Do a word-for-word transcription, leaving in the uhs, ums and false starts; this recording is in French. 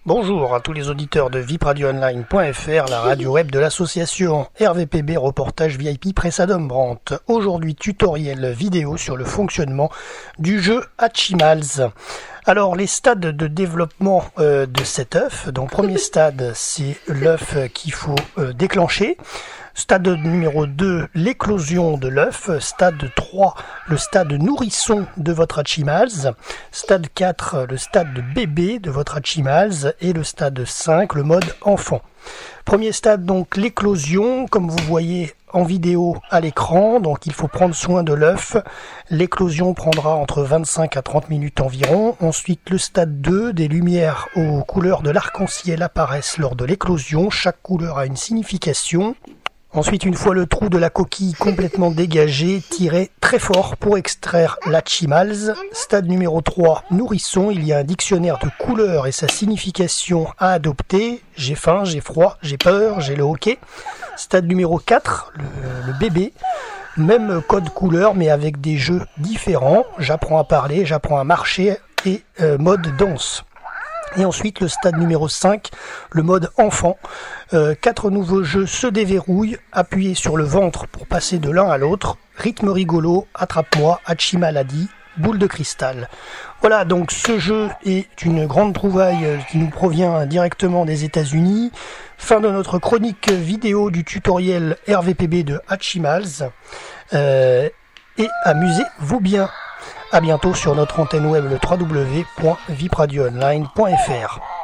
Bonjour à tous les auditeurs de vip radio online point f r, la radio web de l'association R V P B Reportage V I P Presse Adam Brandt. Aujourd'hui, tutoriel vidéo sur le fonctionnement du jeu Hatchimals. Alors, les stades de développement euh, de cet œuf. Donc, premier stade, c'est l'œuf qu'il faut euh, déclencher. Stade numéro deux, l'éclosion de l'œuf. Stade trois, le stade nourrisson de votre Hatchimals. Stade quatre, le stade de bébé de votre Hatchimals. Et le stade cinq, le mode enfant. Premier stade, donc l'éclosion, comme vous voyez en vidéo à l'écran. Donc il faut prendre soin de l'œuf. L'éclosion prendra entre vingt-cinq à trente minutes environ. Ensuite, le stade deux, des lumières aux couleurs de l'arc-en-ciel apparaissent lors de l'éclosion. Chaque couleur a une signification. Ensuite, une fois le trou de la coquille complètement dégagé, tirez très fort pour extraire l'Hatchimals. Stade numéro trois, nourrisson. Il y a un dictionnaire de couleurs et sa signification à adopter. J'ai faim, j'ai froid, j'ai peur, j'ai le hoquet. Stade numéro quatre, le, le bébé. Même code couleur mais avec des jeux différents. J'apprends à parler, j'apprends à marcher et euh, mode danse. Et ensuite, le stade numéro cinq, le mode enfant. Euh, quatre nouveaux jeux se déverrouillent. Appuyez sur le ventre pour passer de l'un à l'autre. Rythme rigolo, attrape-moi, Hatchimaladi, boule de cristal. Voilà, donc ce jeu est une grande trouvaille qui nous provient directement des États-Unis. Fin de notre chronique vidéo du tutoriel R V P B de Hatchimals. Euh, et amusez-vous bien. À bientôt sur notre antenne web le w w w point vip radio online point f r.